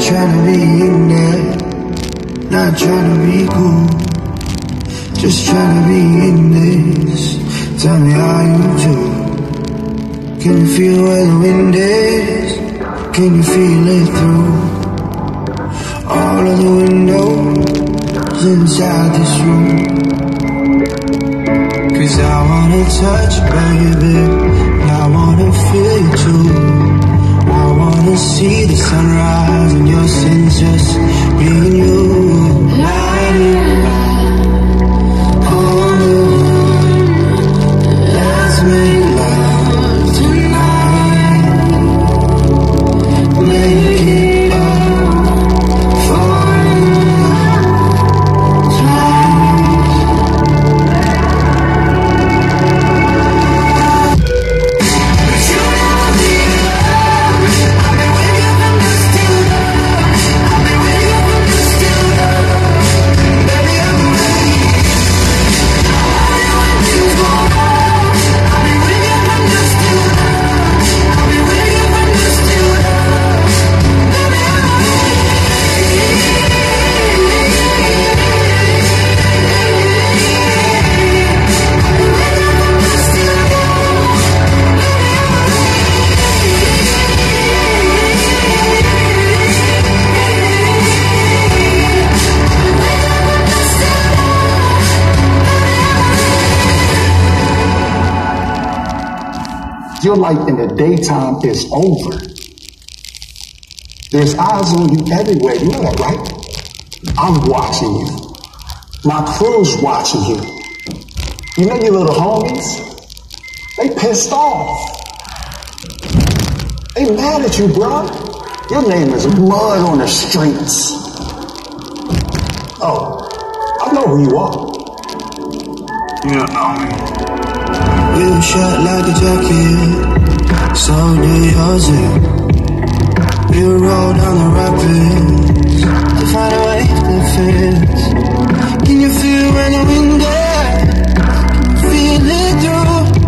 trying to be in there, not trying to be cool, just trying to be in this. Tell me how you do. Can you feel where the wind is? Can you feel it through all of the windows inside this room? 'Cause I wanna touch you, baby, and I wanna feel you too. I wanna see the sunrise and your sins, just me and you. Lying on the moon, let's make love tonight. Make it up for your life in the daytime is over. There's eyes on you everywhere. You know that, right? I'm watching you. My crew's watching you. You know your little homies? They pissed off. They mad at you, bro. Your name is mud on the streets. Oh, I know who you are. You don't know me. You shut like a jacket, so do yours. We roll down the rapids to find a way that fits. Can you feel when the wind is? Feel it through